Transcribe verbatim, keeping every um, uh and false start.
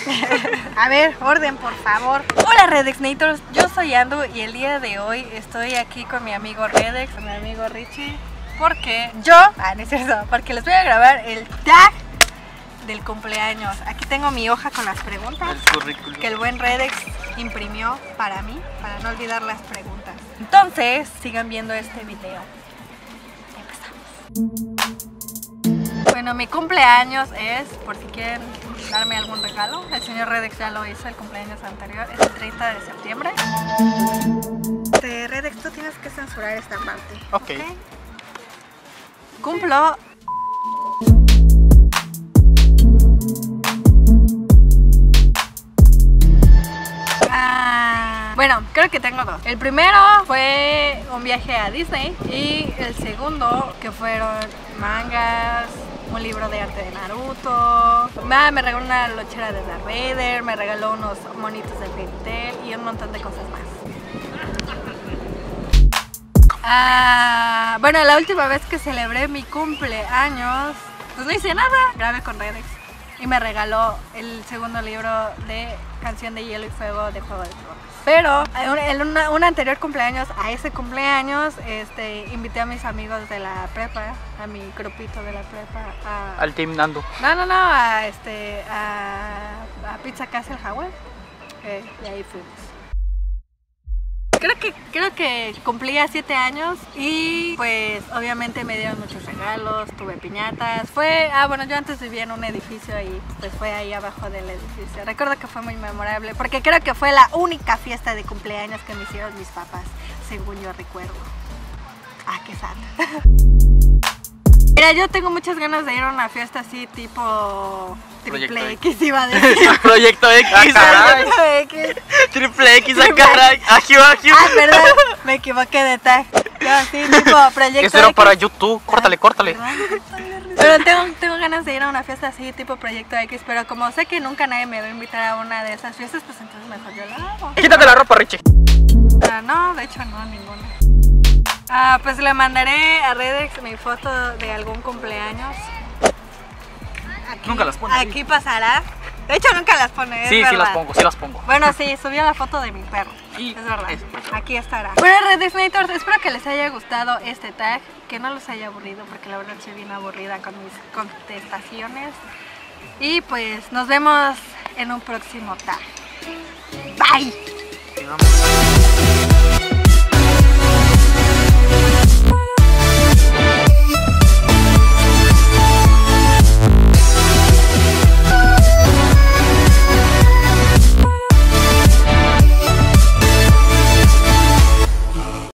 A ver, orden, por favor. Hola Redexnators, yo soy Andu y el día de hoy estoy aquí con mi amigo Redex, con mi amigo Richie, porque yo, ah, no es cierto, porque les voy a grabar el tag del cumpleaños. Aquí tengo mi hoja con las preguntas el que el buen Redex imprimió para mí, para no olvidar las preguntas. Entonces, sigan viendo este video. Empezamos. Bueno, mi cumpleaños es, por si quieren darme algún regalo, el señor Redex ya lo hizo el cumpleaños anterior, es el treinta de septiembre. Este, Redex, tú tienes que censurar esta parte. Ok. ¿Okay? Cumplo... Ah, bueno, creo que tengo dos. El primero fue un viaje a Disney y el segundo que fueron mangas, un libro de arte de Naruto, ah, me regaló una lochera de Darth Vader, me regaló unos monitos de Fairy Tail y un montón de cosas más. Ah, bueno, la última vez que celebré mi cumpleaños, pues no hice nada, grabé con Redex y me regaló el segundo libro de Canción de Hielo y Fuego de Juego de Tronos. Pero en un, un anterior cumpleaños, a ese cumpleaños, este, invité a mis amigos de la prepa, a mi grupito de la prepa, a... Al Team Nando. No, no, no, a, este, a, a Pizza Casa El Jaguar, eh, y ahí fuimos. Creo que, creo que cumplía siete años y pues obviamente me dieron muchos regalos, tuve piñatas, fue, ah bueno, yo antes vivía en un edificio y pues fue ahí abajo del edificio. Recuerdo que fue muy memorable porque creo que fue la única fiesta de cumpleaños que me hicieron mis papás, según yo recuerdo. Ah, qué sad. Mira, yo tengo muchas ganas de ir a una fiesta así tipo... Triple X iba a decir. Proyecto X. Proyecto X. Triple X, a caray. Ajiu, ajiu. Ah, perdón, me equivoqué de tag. Yo así, tipo Proyecto Eso era X. para YouTube. Córtale, córtale. Pero tengo, tengo ganas de ir a una fiesta así, tipo Proyecto X. Pero como sé que nunca nadie me va a invitar a una de esas fiestas, pues entonces mejor yo la hago. Quítate la ropa, Richie. Ah, no, de hecho no, ninguna. Ah, pues le mandaré a Redex mi foto de algún cumpleaños. Aquí, nunca las pone. Aquí pasará. De hecho nunca las pone, es Sí, verdad. sí las pongo, sí las pongo. Bueno, sí, subió la foto de mi perro. Sí, es verdad. eso, eso. Aquí estará. Bueno, Redexnators, espero que les haya gustado este tag, que no los haya aburrido, porque la verdad soy bien aburrida con mis contestaciones. Y pues nos vemos en un próximo tag. Bye.